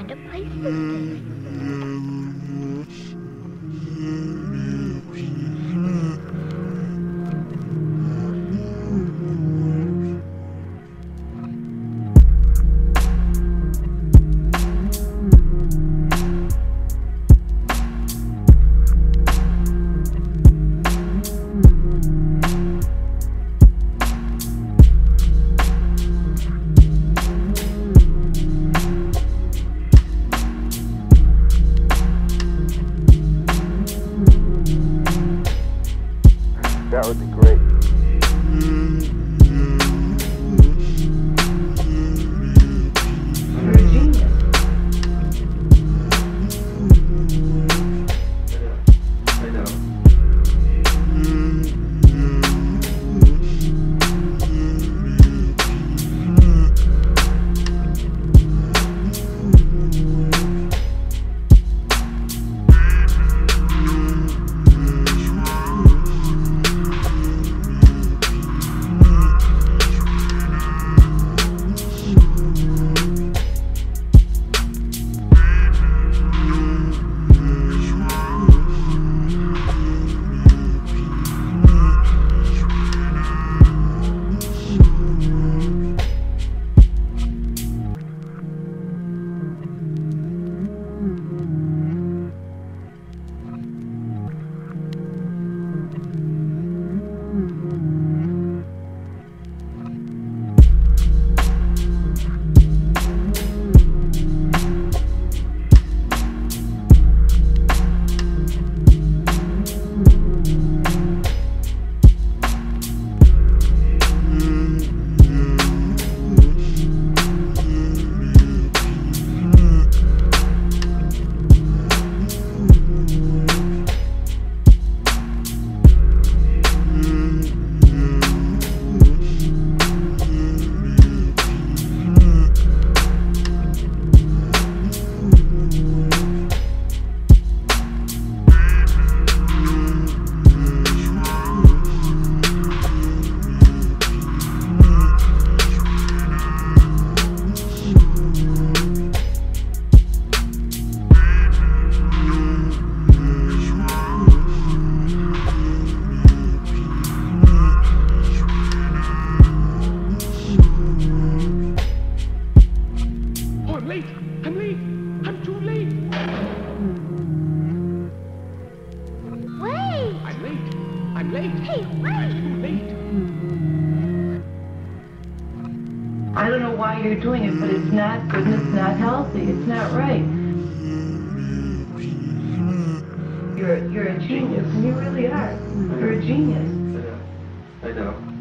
had to play sisters. That would be great. You're a genius. I know. I'm late. Hey, wait! I'm too late. I don't know why you're doing it, but it's not good and it's not healthy. It's not right. You're a genius, and you really are. You're a genius. I know.